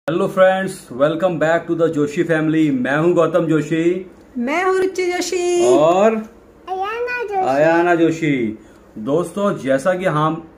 Hello friends, welcome back to the Joshi family. मैं हूं गौतम जोशी। मैं हूँ रुचि जोशी और अयाना जोशी। दोस्तों, जैसा कि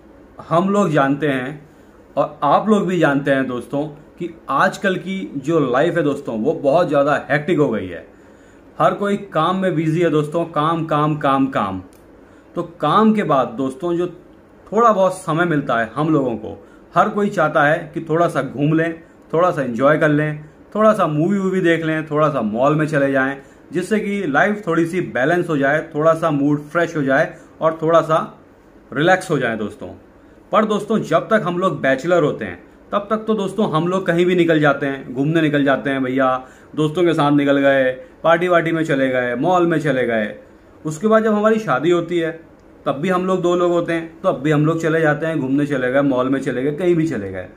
हम लोग जानते हैं और आप लोग भी जानते हैं दोस्तों कि आजकल की जो लाइफ है दोस्तों वो बहुत ज़्यादा हेक्टिक हो गई है। हर कोई काम में बिजी है दोस्तों। काम काम काम काम। तो काम के बाद दोस्तों जो थोड़ा बहुत समय मिलता है हम लोगों को, हर कोई चाहता है कि थोड़ा सा घूम लें, थोड़ा सा एंजॉय कर लें, थोड़ा सा मूवी वूवी देख लें, थोड़ा सा मॉल में चले जाएं, जिससे कि लाइफ थोड़ी सी बैलेंस हो जाए, थोड़ा सा मूड फ्रेश हो जाए और थोड़ा सा रिलैक्स हो जाए दोस्तों। पर दोस्तों, जब तक हम लोग बैचलर होते हैं तब तक तो दोस्तों हम लोग कहीं भी निकल जाते हैं, घूमने निकल जाते हैं भैया। दोस्तों के साथ निकल गए, पार्टी वार्टी में चले गए, मॉल में चले गए। उसके बाद जब हमारी शादी होती है तब भी हम लोग दो लोग होते हैं, तो अब भी हम लोग चले जाते हैं, घूमने चले गए, मॉल में चले गए, कहीं भी चले गए।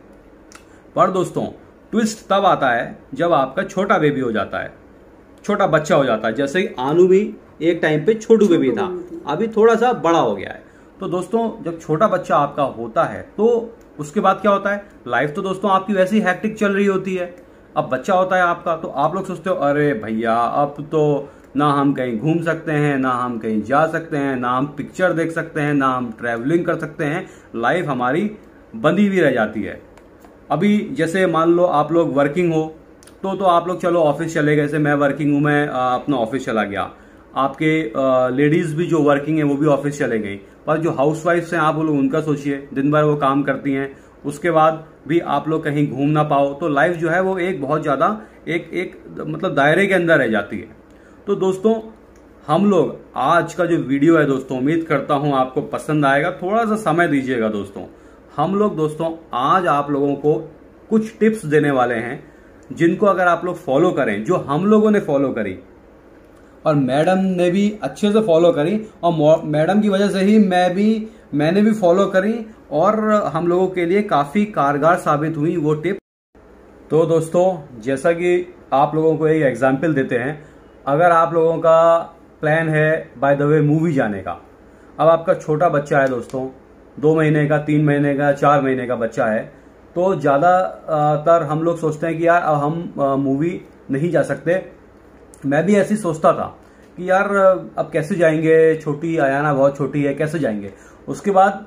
पर दोस्तों, ट्विस्ट तब आता है जब आपका छोटा बेबी हो जाता है, छोटा बच्चा हो जाता है। जैसे कि आनू भी एक टाइम पे छोटू बेबी था, अभी थोड़ा सा बड़ा हो गया है। तो दोस्तों, जब छोटा बच्चा आपका होता है तो उसके बाद क्या होता है, लाइफ तो दोस्तों आपकी वैसी हैक्टिक चल रही होती है। अब बच्चा होता है आपका, तो आप लोग सोचते हो अरे भैया अब तो ना हम कहीं घूम सकते हैं, ना हम कहीं जा सकते हैं, ना हम पिक्चर देख सकते हैं, ना हम ट्रैवलिंग कर सकते हैं। लाइफ हमारी बंधी हुई रह जाती है। अभी जैसे मान लो आप लोग वर्किंग हो तो आप लोग चलो ऑफिस चले गए। जैसे मैं वर्किंग हूँ, मैं अपना ऑफिस चला गया। आपके लेडीज भी जो वर्किंग है वो भी ऑफिस चले गई। पर जो हाउसवाइफ्स हैं आप लोग उनका सोचिए, दिन भर वो काम करती हैं, उसके बाद भी आप लोग कहीं घूम ना पाओ तो लाइफ जो है वो एक बहुत ज्यादा एक मतलब दायरे के अंदर रह जाती है। तो दोस्तों, हम लोग आज का जो वीडियो है दोस्तों, उम्मीद करता हूं आपको पसंद आएगा। थोड़ा सा समय दीजिएगा दोस्तों। हम लोग दोस्तों आज आप लोगों को कुछ टिप्स देने वाले हैं जिनको अगर आप लोग फॉलो करें, जो हम लोगों ने फॉलो करी और मैडम ने भी अच्छे से फॉलो करी, और मैडम की वजह से ही मैंने भी फॉलो करी और हम लोगों के लिए काफी कारगर साबित हुई वो टिप। तो दोस्तों, जैसा कि आप लोगों को एक एग्जाम्पल देते हैं, अगर आप लोगों का प्लान है बाय द वे मूवी जाने का, अब आपका छोटा बच्चा है दोस्तों, 2 महीने का, 3 महीने का, 4 महीने का बच्चा है, तो ज्यादातर हम लोग सोचते हैं कि यार अब हम मूवी नहीं जा सकते। मैं भी ऐसी सोचता था कि यार अब कैसे जाएंगे, छोटी अयाना बहुत छोटी है, कैसे जाएंगे। उसके बाद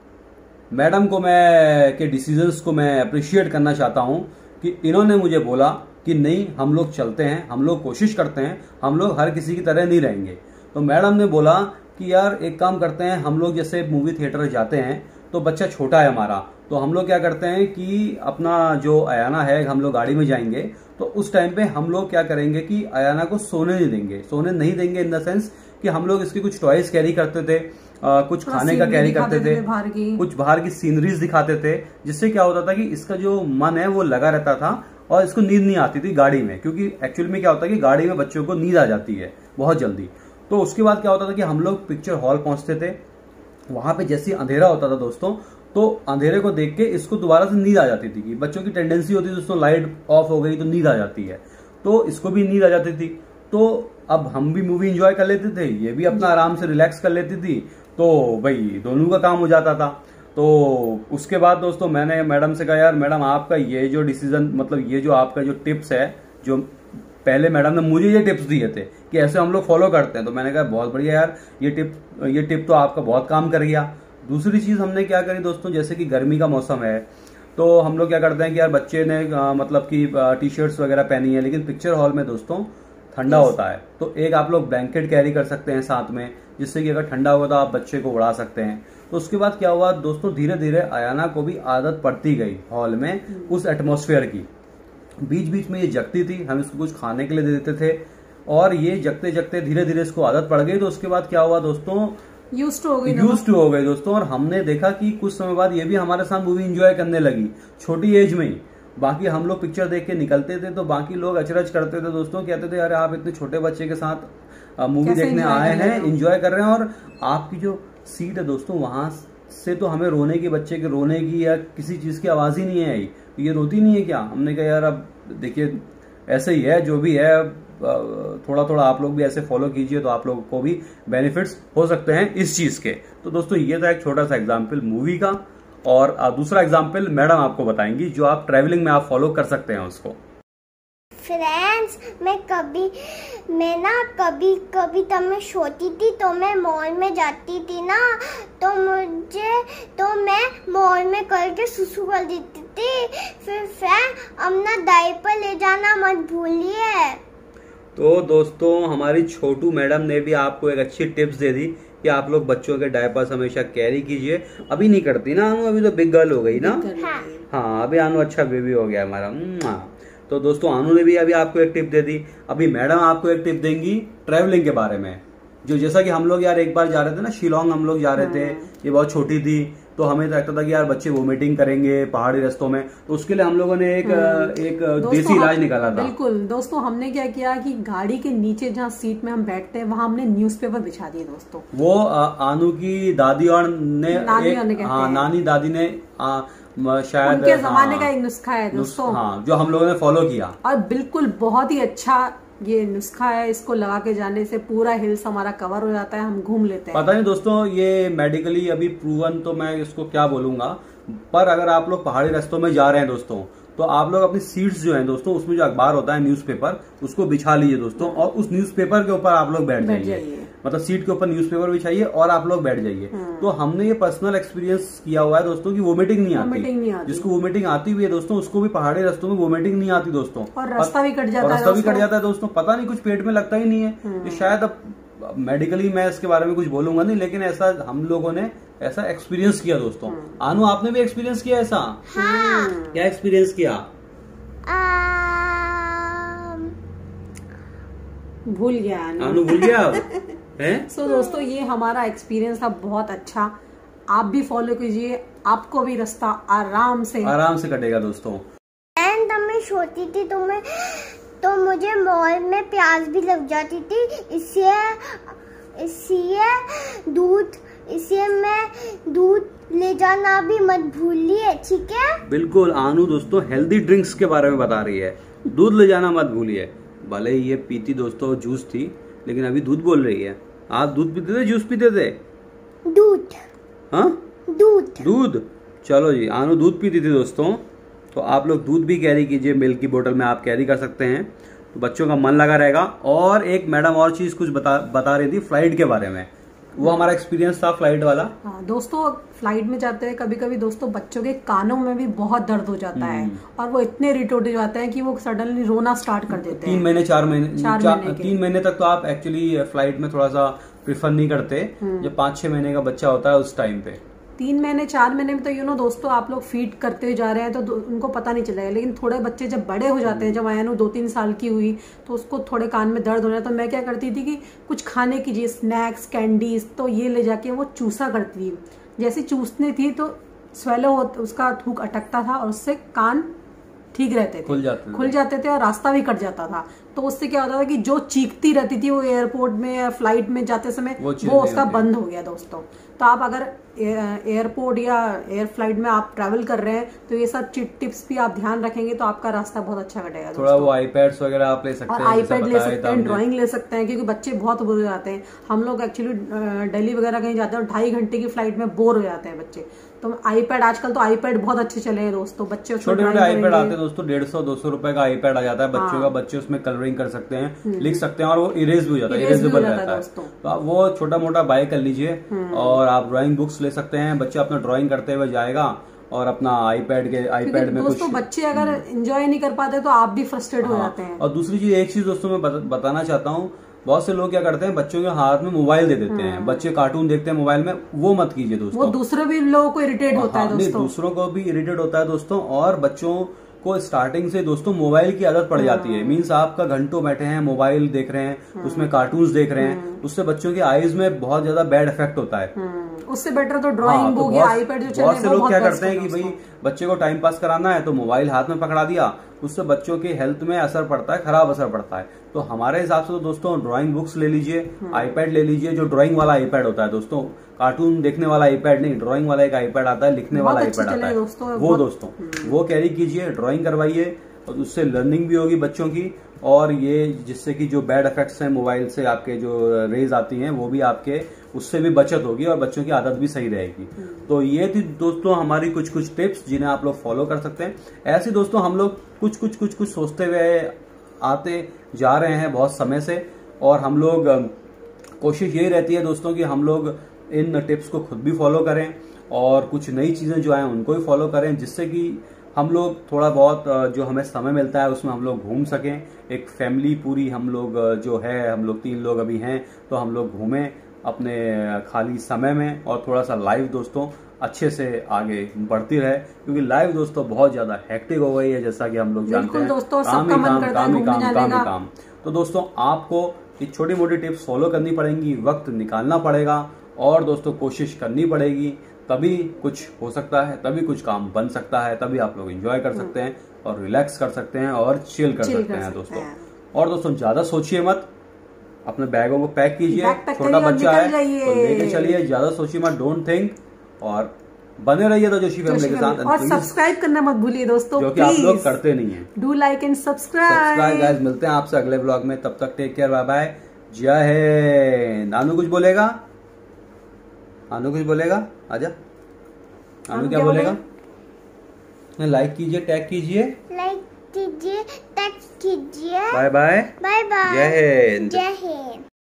मैडम को के डिसीजंस को मैं अप्रिशिएट करना चाहता हूं कि इन्होंने मुझे बोला कि नहीं, हम लोग चलते हैं, हम लोग कोशिश करते हैं, हम लोग हर किसी की तरह नहीं रहेंगे। तो मैडम ने बोला कि यार एक काम करते हैं, हम लोग जैसे मूवी थिएटर जाते हैं तो बच्चा छोटा है हमारा, तो हम लोग क्या करते हैं कि अपना जो अयाना है, हम लोग गाड़ी में जाएंगे तो उस टाइम पे हम लोग क्या करेंगे कि अयाना को सोने नहीं देंगे इन द सेंस कि हम लोग इसकी कुछ टॉयज कैरी करते थे, कुछ खाने का कैरी करते थे, कुछ बाहर की सीनरीज दिखाते थे, जिससे क्या होता था कि इसका जो मन है वो लगा रहता था और इसको नींद नहीं आती थी गाड़ी में। क्योंकि एक्चुअली में क्या होता है कि गाड़ी में बच्चों को नींद आ जाती है बहुत जल्दी। तो उसके बाद क्या होता था कि हम लोग पिक्चर हॉल पहुंचते थे, वहां पे जैसे अंधेरा होता था दोस्तों, तो अंधेरे को देख के इसको दोबारा से नींद आ जाती थी। कि बच्चों की टेंडेंसी होती है दोस्तों, लाइट ऑफ हो गई तो नींद आ जाती है, तो इसको भी नींद आ जाती थी। तो अब हम भी मूवी एंजॉय कर लेते थे, ये भी अपना आराम से रिलैक्स कर लेती थी, तो भाई दोनों का काम हो जाता था। तो उसके बाद दोस्तों मैंने मैडम से कहा, यार मैडम आपका ये जो डिसीजन, मतलब ये जो आपका जो टिप्स है, जो पहले मैडम ने मुझे ये टिप्स दिए थे कि ऐसे हम लोग फॉलो करते हैं, तो मैंने कहा बहुत बढ़िया यार, ये टिप तो आपका बहुत काम कर गया। दूसरी चीज हमने क्या करी दोस्तों, जैसे कि गर्मी का मौसम है तो हम लोग क्या करते हैं कि यार बच्चे ने मतलब कि टी शर्ट्स वगैरह पहनी है, लेकिन पिक्चर हॉल में दोस्तों ठंडा होता है, तो एक आप लोग ब्लैंकेट कैरी कर सकते हैं साथ में, जिससे कि अगर ठंडा होगा तो आप बच्चे को उड़ा सकते हैं। तो उसके बाद क्या हुआ दोस्तों, धीरे धीरे अयाना को भी आदत पड़ती गई हॉल में उस एटमॉस्फेयर की। बीच बीच में ये जगती थी, हम इसको कुछ खाने के लिए दे देते थे, और ये जगते जगते धीरे धीरे इसको आदत पड़ गई। तो उसके बाद क्या हुआ दोस्तों, यूज्ड टू हो गई दोस्तों। और हमने देखा कि कुछ समय बाद ये भी हमारे साथ मूवी एंजॉय करने लगी, छोटी एज में ही। बाकी हम लोग पिक्चर देख के निकलते थे तो बाकी लोग अचरज करते थे दोस्तों, कहते थे अरे आप इतने छोटे बच्चे के साथ मूवी देखने आए हैं, एंजॉय कर रहे हैं, और आपकी जो सीट है दोस्तों वहां से तो हमें रोने की, बच्चे के रोने की या किसी चीज की आवाज ही नहीं आई। ये रोती नहीं है क्या? हमने कहा यार अब देखिए ऐसे ही है, जो भी है, थोड़ा थोड़ा आप लोग भी ऐसे फॉलो कीजिए तो आप लोगों को भी बेनिफिट्स हो सकते हैं इस चीज के। तो दोस्तों ये था एक छोटा सा एग्जाम्पल मूवी का। और दूसरा एग्जाम्पल मैडम आपको बताएंगी जो आप ट्रेवलिंग में आप फॉलो कर सकते हैं उसको। फ्रेंड्स, मैं कभी तब मैं छोटी थी तो मैं मॉल में जाती थी ना, तो मैं मॉल में करके सुसु कर देती थी। फिर फ्रेंड अपना डायपर ले जाना मत भूलिए। तो दोस्तों हमारी छोटू मैडम ने भी आपको एक अच्छी टिप्स दे दी कि आप लोग बच्चों के डायपर्स हमेशा कैरी कीजिए। अभी नहीं करती ना अनु, अभी तो बिग गर्ल हो गई ना। हाँ अभी अनु अच्छा बेबी हो गया हमारा। तो दोस्तों अनु ने भी अभी आपको एक टिप दे दी। अभी मैडम आपको एक टिप देंगी ट्रैवलिंग के बारे में। जो जैसा कि हम लोग यार एक बार जा रहे थे ना शिलोंग, हम लोग जा रहे थे, ये बहुत छोटी थी तो हमें लगता था कि यार बच्चे वोमिटिंग करेंगे पहाड़ी रास्तों में, तो उसके लिए हम लोगों ने एक देसी इलाज निकाला था। बिल्कुल दोस्तों, हमने क्या किया कि गाड़ी के नीचे जहाँ सीट में हम बैठते हैं वहाँ हमने न्यूज़पेपर बिछा दिए दोस्तों। वो अनु की दादी और नानी दादी ने शायद उनके जमाने का एक नुस्खा है दोस्तों। हाँ, जो हम लोगों ने फॉलो किया और बिल्कुल बहुत ही अच्छा ये नुस्खा है। इसको लगा के जाने से पूरा हिल्स हमारा कवर हो जाता है, हम घूम लेते हैं। पता नहीं दोस्तों ये मेडिकली अभी प्रूवन तो मैं इसको क्या बोलूंगा, पर अगर आप लोग पहाड़ी रास्तों में जा रहे हैं दोस्तों तो आप लोग अपनी सीट्स जो हैं दोस्तों उसमें जो अखबार होता है न्यूज़पेपर उसको बिछा लीजिए दोस्तों, और उस न्यूज़पेपर के ऊपर आप लोग बैठ जाइए। मतलब सीट के ऊपर न्यूज़पेपर बिछाइए और आप लोग बैठ जाइए। तो हमने ये पर्सनल एक्सपीरियंस किया हुआ है दोस्तों कि वोमिटिंग नहीं आती। जिसको वोमिटिंग आती हुई है दोस्तों उसको भी पहाड़ी रास्तों में वोमिटिंग नहीं आती दोस्तों, और रास्ता भी कट जाता है दोस्तों। पता नहीं कुछ पेट में लगता ही नहीं है। शायद अब मेडिकली मैं इसके बारे में कुछ बोलूंगा नहीं, लेकिन ऐसा हम लोगों ने ऐसा एक्सपीरियंस किया दोस्तों। अनु आपने भी एक्सपीरियंस किया ऐसा? हाँ। क्या एक्सपीरियंस किया? भूल गया अनु, भूल गया है? सो दोस्तों ये हमारा एक्सपीरियंस था बहुत अच्छा। आप भी फॉलो कीजिए, आपको भी रास्ता आराम से कटेगा दोस्तों। तब मैं छोटी थी तो मुझे मॉल में प्यास भी लग जाती थी, इसलिए मैं दूध ले जाना भी मत भूलिए, ठीक है? बिल्कुल अनु दोस्तों हेल्दी ड्रिंक्स के बारे में बता रही है, दूध ले जाना मत भूलिए। भले ये पीती दोस्तों जूस थी, लेकिन अभी दूध बोल रही है। आप दूध पीते थे जूस पीते थे? दूध। हाँ दूध। चलो जी, अनु दूध पीती थी दोस्तों। तो आप लोग दूध भी कैरी कीजिए, मिल्क की बोतल में आप कैरी कर सकते हैं, तो बच्चों का मन लगा रहेगा। और एक मैडम और चीज कुछ बता रही थी फ्लाइट के बारे में, वो हमारा एक्सपीरियंस था फ्लाइट वाला। हाँ दोस्तों, फ्लाइट में जाते हैं कभी कभी दोस्तों बच्चों के कानों में भी बहुत दर्द हो जाता है और वो इतने इरिटेट हो जाते हैं कि वो सडनली रोना स्टार्ट कर देते हैं। 3 महीने 3 महीने तक तो आप एक्चुअली फ्लाइट में थोड़ा सा प्रिफर नहीं करते। जब 5-6 महीने का बच्चा होता है उस टाइम पे 3 महीने 4 महीने में तो दोस्तों आप लोग फीड करते जा रहे हैं तो उनको पता नहीं चलेगा। लेकिन थोड़े बच्चे जब बड़े हो जाते हैं, जब आयानु 2-3 साल की हुई तो उसको थोड़े कान में दर्द हो रहा है, तो मैं क्या करती थी कि कुछ खाने की चीज, स्नैक्स, कैंडीज, तो ये ले जाके वो चूसा करती थी। जैसे चूसने थी तो स्वेलो उसका थूक अटकता था और उससे कान ठीक रहते थे, खुल जाते थे और रास्ता भी कट जाता था। तो उससे क्या होता था कि जो चीखती रहती थी वो एयरपोर्ट में या फ्लाइट में जाते समय वो उसका बंद हो गया दोस्तों। तो आप अगर एयरपोर्ट या एयर फ्लाइट में आप ट्रैवल कर रहे हैं तो ये सब टिप्स भी आप ध्यान रखेंगे तो आपका रास्ता बहुत अच्छा कटेगा। थोड़ा वो आईपैड्स वगैरह आप ले सकते हैं, आईपैड ले सकते हैं, ड्राइंग ले सकते हैं, क्योंकि बच्चे बहुत बोर हो जाते हैं। हम लोग एक्चुअली दिल्ली वगैरह कहीं जाते हैं और 2.5 घंटे की फ्लाइट में बोर हो जाते हैं बच्चे। तो आईपैड, आजकल तो आईपैड बहुत अच्छे चले हैं दोस्तों। बच्चे छोटे छोटे आईपैड आते हैं दोस्तों, 150-200 रुपए का आईपैड आ जाता है बच्चों का। बच्चे उसमें कलरिंग कर सकते हैं, लिख सकते हैं और वो इरेज भी हो जाता है, इरेजेबल रहता है। तो आप वो छोटा मोटा बाय कर लीजिए और आप ड्राइंग बुक्स ले सकते हैं। बच्चा अपना ड्राइंग करते हुए जाएगा और अपना आईपैड में दोस्तों कुछ बच्चे अगर एंजॉय नहीं कर पाते तो आप भी फ्रस्ट्रेट हो जाते हैं। और दूसरी चीज, एक चीज दोस्तों मैं बताना चाहता हूँ, बहुत से लोग क्या करते हैं बच्चों के हाथ में मोबाइल दे देते हैं, बच्चे कार्टून देखते हैं मोबाइल में, वो मत कीजिए दोस्तों। वो दूसरे भी लोगों को इरिटेट होता है दोस्तों। दूसरों को भी इरिटेट होता है दोस्तों। और बच्चों को स्टार्टिंग से दोस्तों मोबाइल की आदत पड़ जाती है। मीन्स आपका घंटों बैठे हैं, मोबाइल देख रहे हैं, उसमें कार्टून्स देख रहे हैं, उससे बच्चों की आईज में बहुत ज्यादा बैड इफेक्ट होता है। उससे बेटर तो ड्राइंग बुक या आईपैड जो चले, बहुत से लोग क्या करते हैं कि भाई बच्चे को टाइम पास कराना है तो मोबाइल हाथ में पकड़ा दिया, उससे बच्चों के हेल्थ में असर पड़ता है, खराब असर पड़ता है। तो हमारे हिसाब से तो दोस्तों ड्राइंग बुक्स ले लीजिए, आईपैड ले लीजिए, जो ड्राइंग वाला आईपैड होता है दोस्तों, कार्टून देखने वाला आईपैड नहीं, ड्राइंग वाला एक आईपैड आता है, लिखने वाला आईपैड आता है, वो दोस्तों वो कैरी कीजिए, ड्राइंग करवाइए, और उससे लर्निंग भी होगी बच्चों की, और ये जिससे कि जो बैड इफेक्ट्स हैं मोबाइल से आपके जो रेज आती हैं वो भी आपके उससे भी बचत होगी और बच्चों की आदत भी सही रहेगी। तो ये थी दोस्तों हमारी कुछ कुछ टिप्स जिन्हें आप लोग फॉलो कर सकते हैं। ऐसे दोस्तों हम लोग कुछ सोचते हुए आते जा रहे हैं बहुत समय से, और हम लोग कोशिश यही रहती है दोस्तों कि हम लोग इन टिप्स को खुद भी फॉलो करें और कुछ नई चीजें जो हैं उनको भी फॉलो करें, जिससे कि हम लोग थोड़ा बहुत जो हमें समय मिलता है उसमें हम लोग घूम सकें। एक फैमिली पूरी हम लोग जो है, हम लोग 3 लोग अभी हैं, तो हम लोग घूमें अपने खाली समय में, और थोड़ा सा लाइफ दोस्तों अच्छे से आगे बढ़ती रहे, क्योंकि लाइफ दोस्तों बहुत ज्यादा हेक्टिक हो गई है जैसा कि हम लोग जानते हैं। दोस्तों, काम ही काम। तो दोस्तों आपको ये छोटी मोटी टिप्स फॉलो करनी पड़ेंगी, वक्त निकालना पड़ेगा और दोस्तों कोशिश करनी पड़ेगी, तभी कुछ हो सकता है, तभी कुछ काम बन सकता है, तभी आप लोग एंजॉय कर सकते हैं और रिलैक्स कर सकते हैं और चिल कर सकते हैं दोस्तों। और दोस्तों ज्यादा सोचिए मत, अपने बैगों को पैक कीजिए, छोटा बच्चा है तो लेके चलिए, ज्यादा सोचिए मत, डोंट थिंक, और बने रहिए तो जोशी फैमिली के साथ। और सब्सक्राइब करना मत भूलिए दोस्तों, जो कि आप लोग करते नहीं है। Do like and subscribe guys, मिलते हैं आपसे अगले ब्लॉग में, तब तक टेक केयर, बाय बाय, जय हिंद। नानू कुछ बोलेगा? नानू कुछ बोलेगा? आजा, नानू क्या बोलेगा? लाइक कीजिए, टैग कीजिए, लाइक कीजिए, टैग कीजिए, बाय बाय, बाय बाय, जय हिंद। जय हिंद।